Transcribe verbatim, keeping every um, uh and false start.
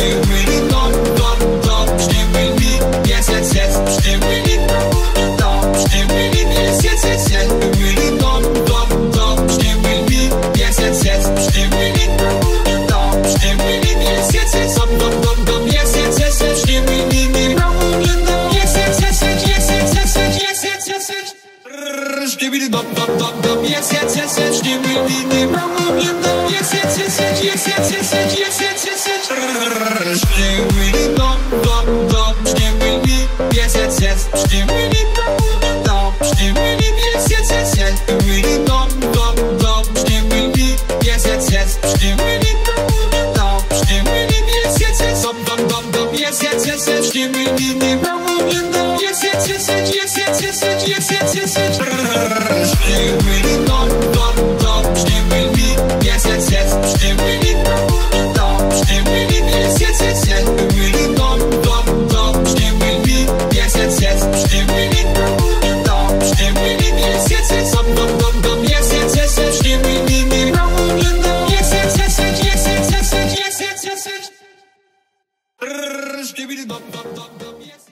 Bestimmt will ich dort, dort, dort. Bestimmt will ich jetzt, jetzt, jetzt. Bestimmt will ich dort. Bestimmt will ich jetzt, jetzt, jetzt, jetzt. Will ich dort, dort, dort. Bestimmt will ich jetzt, jetzt, jetzt. Bestimmt will ich dort. Bestimmt will ich jetzt, jetzt, jetzt. Dort, dort, dort, dort. Jetzt, jetzt, jetzt, jetzt. Bestimmt will ich nicht. Jetzt, jetzt, jetzt, jetzt. Jetzt, jetzt, jetzt, jetzt. Jetzt, jetzt, jetzt, jetzt. Bestimmt will ich dort, dort, dort, dort. Jetzt, jetzt, jetzt, jetzt. Bestimmt will ich nicht. Yes, yes, yes, yes, yes, yes, yes, yes, yes, yes, yes, yes. Bestimmt will ich dort, dort, dort. Bestimmt will ich yes, yes, yes. Bestimmt will ich dort. Bestimmt will ich yes, yes, yes, yes. Will ich dort, dort, dort. Bestimmt will ich yes, yes, yes. Bestimmt will ich dort. Bestimmt will ich yes, yes, yes. Dort, dort, dort, dort. Yes, yes, yes, yes. Bestimmt will ich nicht. Yes, yes, yes, yes, yes, yes, yes, yes, yes, yes, yes, yes. Bestimmt will ich dort, dort, dort. Bestimmt will ich yes, yes, yes. Bestimmt will ich dort. Bestimmt will ich yes, yes, yes, yes. Will ich dort, dort, dort. Bestimmt will ich yes, yes, yes. Bestimmt will ich dort. Bestimmt will ich yes, yes, yes. Dort, dort, dort, dort. Yes, yes, yes, yes. Bestimmt will ich nicht. Yes, yes, yes, yes. Yes, yes, yes, yes. Yes, yes, yes, yes. Bestimmt will ich dort, dort, dort, dort. Yes.